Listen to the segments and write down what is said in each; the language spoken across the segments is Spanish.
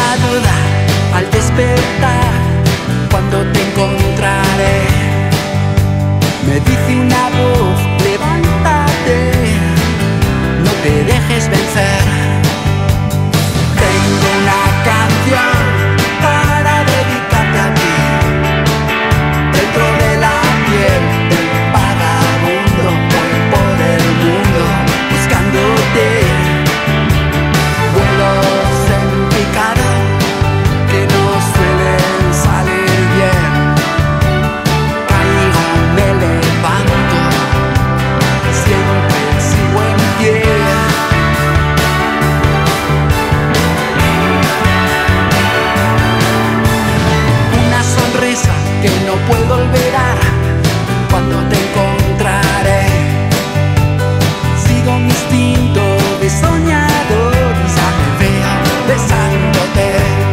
una duda al despertar, cuando te encontraré. Me dice una voz, levántate, no te dejes vencer. Tengo una canción para dedicarte a ti, dentro de la piel del vagabundo, voy por el mundo buscándote. Vuelos en picado que no suelen salir bien, caigo, me levanto, siempre sigo en pie. Una sonrisa que no puedo olvidar cuando te encontraré. Sigo mi instinto de soñador y ya me veo besándote.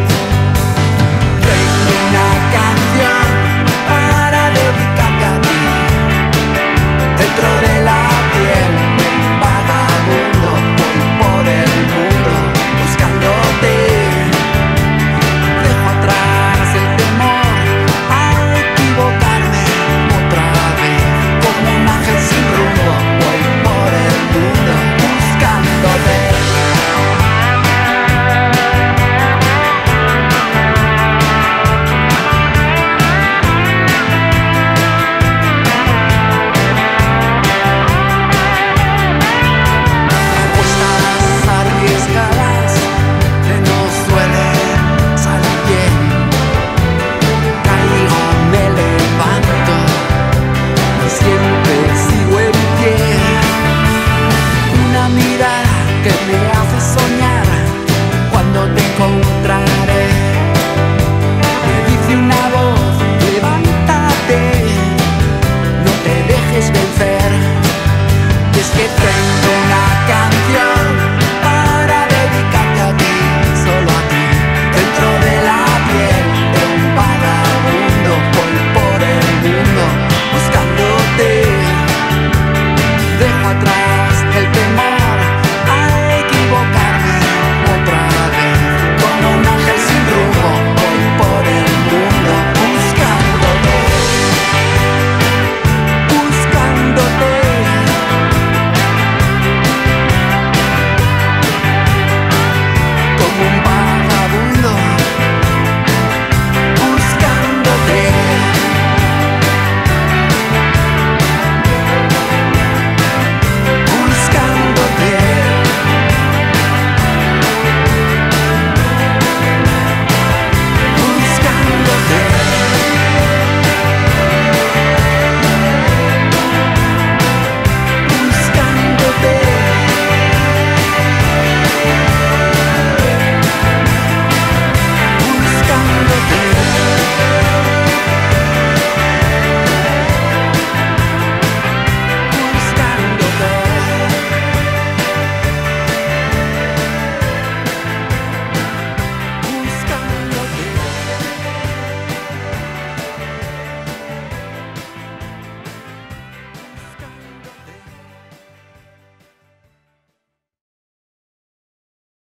Tengo una canción para dedicarte a ti, dentro de la piel del vagabundo, voy por el mundo buscándote. Dejo atrás el temor a equivocarme otra vez, como un ángel sin rumbo, voy por el mundo buscándote. Apuestas arriesgadas que no suelen salir bien, caigo, me levanto y siempre sigo en pie. Una mirada que me